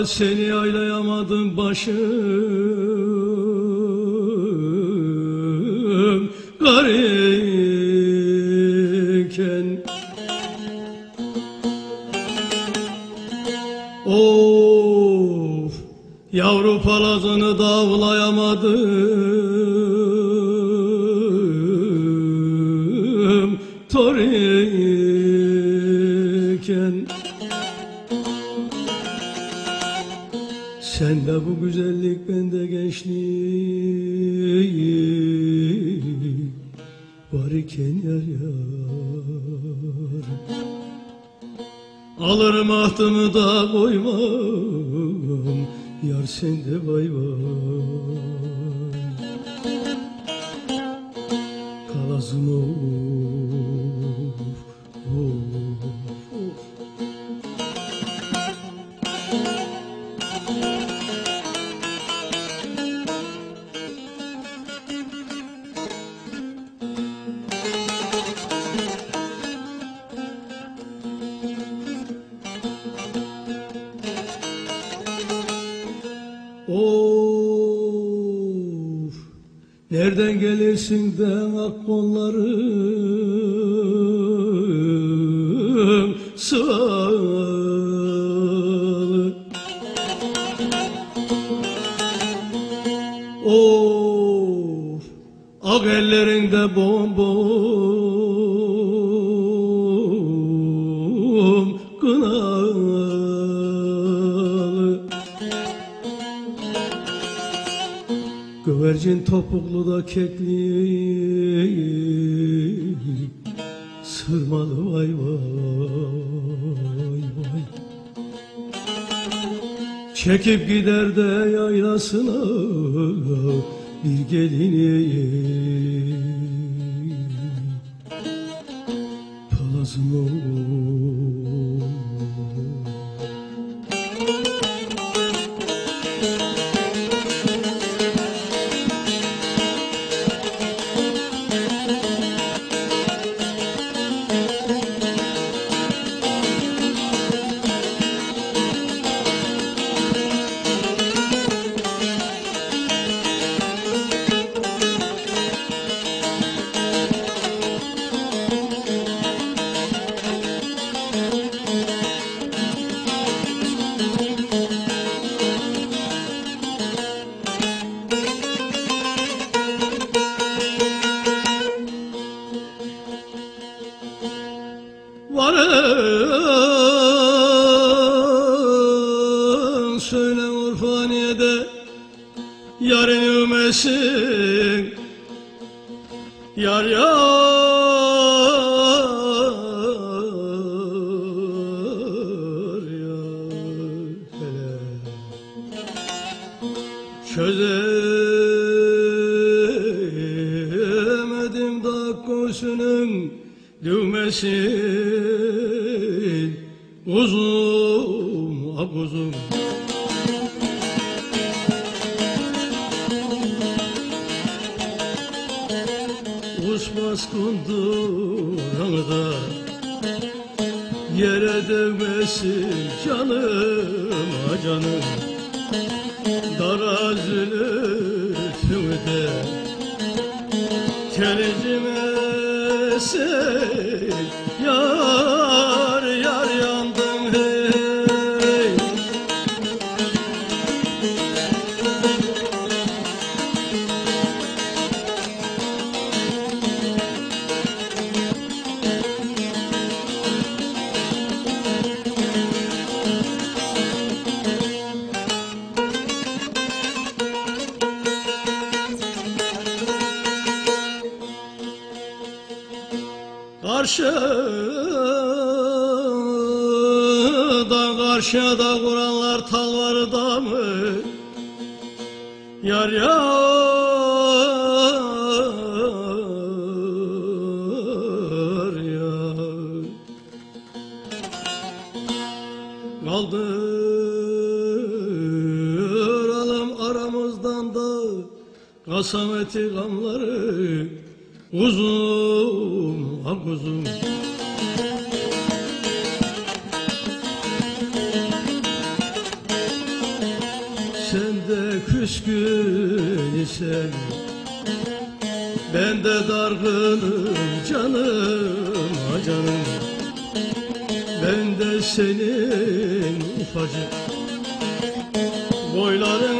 seni aylayamadım başım garipken. Of, yavru palazını da avlayamadım toriyken. Sende bu güzellik, bende gençlik var iken yar yar. Alırım ahtımı da koymam, yar sende vay vay. Kalazım of, of, of. Of, nereden gelirsin de ak kollarım sıvalı. Of, ak ellerinde bombom kınalı. Güvercin topuklu da kekli sırmalı vay vay vay. Çekip gider de yaylasına bir gelini palazım o. Varın söyle Urfaniye'de yarın ümesin yar yar yar hele çözemedim da kurşunun düğmesin uzun uzun. Uçmaz kunduranda yere değmesin canıma canım. Dara zülfüde kelicime sen yar yar yandım hey. Karşıda kuranlar talvarda mı yar yar yar. Kaldıralım aramızdan da kasameti gamları uzun uzun. gün isen ben de dargınım canım, ah canım. Ben de senin ufacık boyların